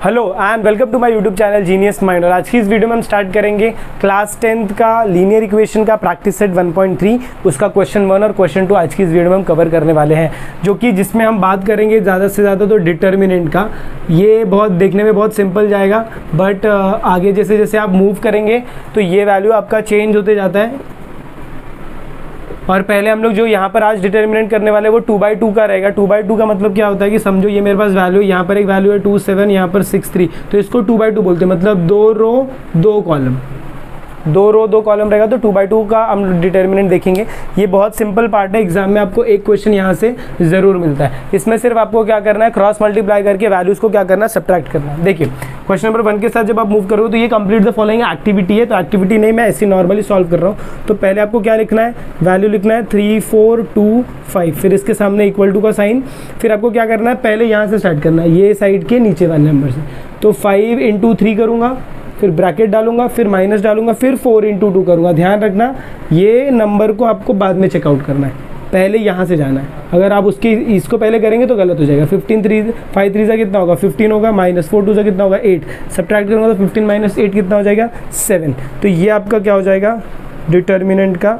Hello and welcome to my YouTube channel genius mind. और आज की इस वीडियो में हम स्टार्ट करेंगे क्लास 10th का लीनियर इक्वेशन का प्रैक्टिस सेट 1.3 उसका क्वेश्चन 1 और क्वेश्चन 2 आज की इस वीडियो में हम कवर करने वाले हैं, जो कि जिसमें हम बात करेंगे ज़्यादा से ज़्यादा तो डिटर्मिनेंट का। ये बहुत देखने में बहुत सिंपल जाएगा, बट आगे जैसे जैसे आप मूव करेंगे तो ये वैल्यू आपका चेंज होते जाता है। और पहले हम लोग जो यहाँ पर आज डिटर्मिनेंट करने वाले हैं वो 2/2 का रहेगा। 2/2 का मतलब क्या होता है कि समझो ये मेरे पास वैल्यू, यहाँ पर एक वैल्यू है 2 7, यहाँ पर 6 3, तो इसको 2/2 बोलते हैं। मतलब 2 रो 2 कॉलम, 2 रो 2 कॉलम रहेगा तो 2/2 का हम डिटर्मिनेंट देखेंगे। ये बहुत सिंपल पार्ट है, एग्जाम में आपको एक क्वेश्चन यहाँ से ज़रूर मिलता है। इसमें सिर्फ आपको क्या करना है, क्रॉस मल्टीप्लाई करके वैल्यूज़ को क्या करना है, सब्ट्रैक्ट करना है। देखिए क्वेश्चन नंबर 1 के साथ जब आप मूव करोगे तो ये कंप्लीट द फॉलोइंग एक्टिविटी है, तो एक्टिविटी नहीं, मैं ऐसी नॉर्मली सॉल्व कर रहा हूँ। तो पहले आपको क्या लिखना है, वैल्यू लिखना है 3 4 2 5, फिर इसके सामने इक्वल टू का साइन। फिर आपको क्या करना है, पहले यहाँ से स्टार्ट करना है, ये साइड के नीचे वाले नंबर से। तो 5 × 3 करूँगा, फिर ब्रैकेट डालूंगा, फिर माइनस डालूंगा, फिर 4 × 2 करूंगा। ध्यान रखना ये नंबर को आपको बाद में चेकआउट करना है, पहले यहाँ से जाना है। अगर आप इसको पहले करेंगे तो गलत हो जाएगा। 5 3 से कितना होगा, 15 होगा, -4 2 से कितना होगा, 8। सब्ट्रैक्ट करूँगा तो 15 - 8 कितना हो जाएगा, 7। तो ये आपका क्या हो जाएगा, डिटर्मिनेंट का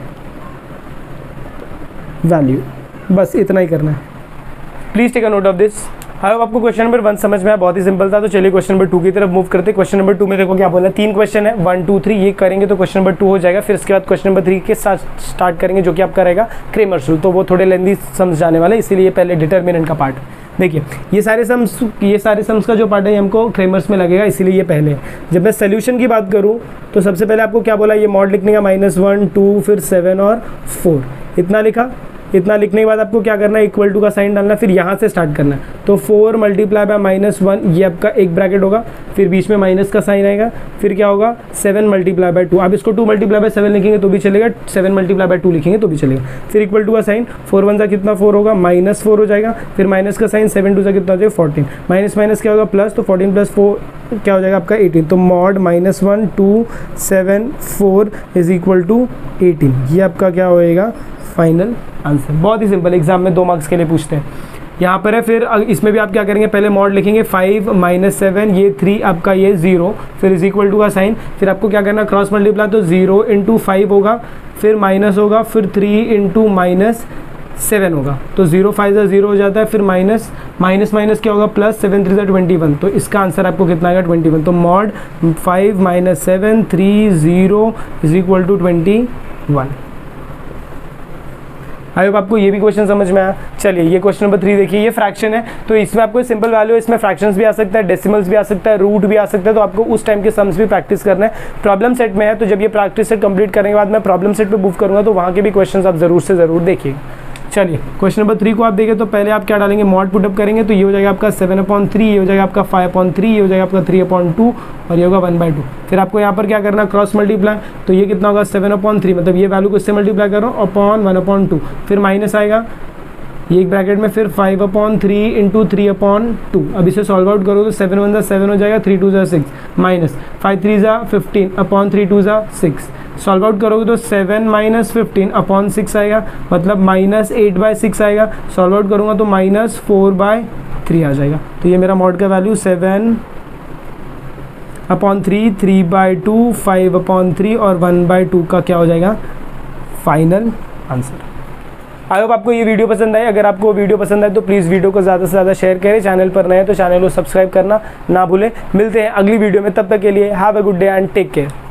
वैल्यू। बस इतना ही करना है। Please take a note of this. अब आपको क्वेश्चन नंबर 1 समझ में आया, बहुत ही सिंपल था। तो चलिए क्वेश्चन नंबर 2 की तरफ मूव करते हैं। क्वेश्चन नंबर 2 में देखो क्या बोला, 3 क्वेश्चन है, 1 2 3, ये करेंगे तो क्वेश्चन नंबर 2 हो जाएगा। फिर इसके बाद क्वेश्चन नंबर 3 के साथ स्टार्ट करेंगे, जो कि आपका रहेगा क्रेमर्स रूल। तो वो थोड़े लेंदी सम्स जाने वाले, इसीलिए पहले डिटर्मिनेंट का पार्ट। देखिए ये सारे सम्स का जो पार्ट है हमको क्रेमर्स में लगेगा, इसीलिए ये पहले है। जब मैं सोल्यूशन की बात करूँ तो सबसे पहले आपको क्या बोला, ये मॉड लिखने का, -1 2 फिर 7 और 4, इतना लिखा। इतना लिखने के बाद आपको क्या करना है, इक्वल टू का साइन डालना, फिर यहाँ से स्टार्ट करना है। तो 4 × -1, ये आपका एक ब्रैकेट होगा, फिर बीच में माइनस का साइन आएगा। फिर क्या होगा, 7 × 2। आप इसको 2 × 7 लिखेंगे तो भी चलेगा, 7 × 2 लिखेंगे तो भी चलेगा। फिर इक्वल टू का साइन, 4 1 सा कितना 4 होगा, -4 हो जाएगा। फिर माइनस का साइन, 7 2 सा कितना हो जाएगा, 14। माइनस माइनस क्या होगा, प्लस, तो 14 + 4 क्या हो जाएगा आपका 18। तो मॉड -1 2 7 4 = 18। ये आपका क्या होएगा, फाइनल आंसर। बहुत ही सिंपल, एग्जाम में 2 मार्क्स के लिए पूछते हैं। यहाँ पर है, फिर इसमें भी आप क्या करेंगे, पहले मॉड लिखेंगे 5 - 7, ये 3 आपका, ये 0, फिर इक्वल टू का साइन। फिर आपको क्या करना, क्रॉस मल्टीप्लाई, तो 0 × 5 होगा, फिर माइनस होगा, फिर 3 × -7 होगा। तो 0 5 से 0 हो जाता है, फिर माइनस क्या होगा, प्लस, 7 3 21। तो इसका आंसर आपको कितना आएगा, 21। तो मॉड 5 - 7 3 0 = 21। आई होप आपको ये भी क्वेश्चन समझ में आया। चलिए ये क्वेश्चन नंबर 3 देखिए, ये फ्रैक्शन है, तो इसमें आपको सिंपल वैल्यू है, इसमें फ्रैक्शंस भी आ सकता है, डेसिमल्स भी आ सकता है, रूट भी आ सकता है। तो आपको उस टाइम के सम्स भी प्रैक्टिस करना है। प्रॉब्लम सेट में है, तो जब ये प्रैक्टिस सेट कंप्लीट करने के बाद मैं प्रॉब्लम सेट पे मूव करूँगा, तो वहाँ के भी क्वेश्चन आप ज़रूर से ज़रूर देखिए। चलिए क्वेश्चन नंबर 3 को आप देखें, तो पहले आप क्या डालेंगे, मॉड पुटअप करेंगे, तो ये हो जाएगा आपका 7/3, ये हो जाएगा आपका 5/3, ये हो जाएगा आपका 3/2 और ये होगा 1/2। फिर आपको यहाँ पर क्या करना, क्रॉस मल्टीप्लाई, तो ये कितना होगा, 7/3, मतलब ये वैल्यू को इससे मल्टीप्लाई कर रहा हूँ, अपॉन 1/2। फिर माइनस आएगा, ये एक ब्रैकेट में, फिर 5/3 × 3/2। अब इसे सॉल्व आउट करो तो 7 1 7 हो जाएगा, 3 2 6, माइनस 5 3 15, अपॉन 3 2 6। सॉल्व आउट करोगे तो 7 - 15 अपॉन 6 आएगा, मतलब -8/6 आएगा। सॉल्व आउट करूँगा तो -4/3 आ जाएगा। तो ये मेरा मॉड का वैल्यू 7/3 3/2 5/3 और 1/2 का क्या हो जाएगा, फाइनल आंसर। आई होप आपको ये वीडियो पसंद आई। अगर आपको वीडियो पसंद आए तो प्लीज़ वीडियो को ज़्यादा से ज़्यादा शेयर करें। चैनल पर नए हैं तो चैनल को सब्सक्राइब करना ना भूलें। मिलते हैं अगली वीडियो में, तब तक के लिए have a good day and take care.